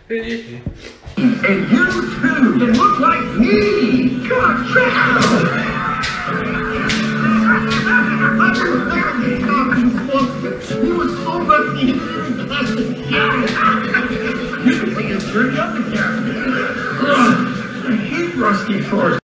And you too can look like me. God, he was so rusty. You can take his shirt up again. I hate rusty shorts.